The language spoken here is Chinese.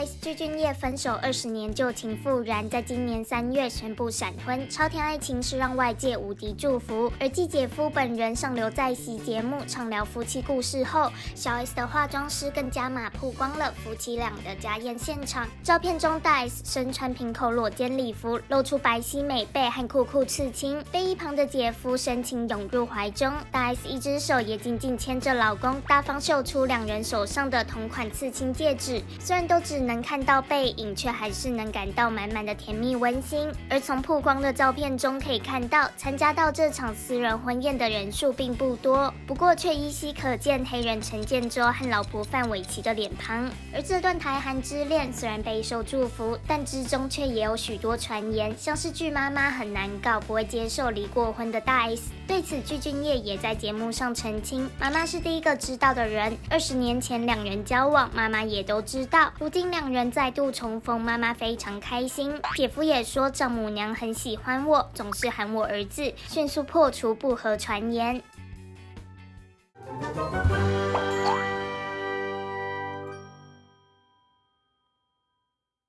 S 具俊晔分手20年旧情复燃，在今年3月宣布闪婚，超甜爱情是让外界无敌祝福。而继姐夫本人上流在席节目畅聊夫妻故事后，小 S 的化妆师更加码曝光了夫妻俩的家宴现场。照片中，大 S 身穿平口裸肩礼服，露出白皙美背和酷酷刺青，被一旁的姐夫深情拥入怀中。大 S 一只手也紧紧牵着老公，大方秀出两人手上的同款刺青戒指。虽然都只能看到背影，却还是能感到满满的甜蜜温馨。而从曝光的照片中可以看到，参加到这场私人婚宴的人数并不多，不过却依稀可见黑人陈建州和老婆范玮琪的脸庞。而这段台韩之恋虽然备受祝福，但之中却也有许多传言，像是剧妈妈很难搞，不会接受离过婚的大 S。对此，具俊晔也在节目上澄清，妈妈是第一个知道的人，20年前两人交往，妈妈也都知道。如今两人再度重逢，妈妈非常开心。姐夫也说丈母娘很喜欢我，总是喊我儿子，迅速破除不合传言。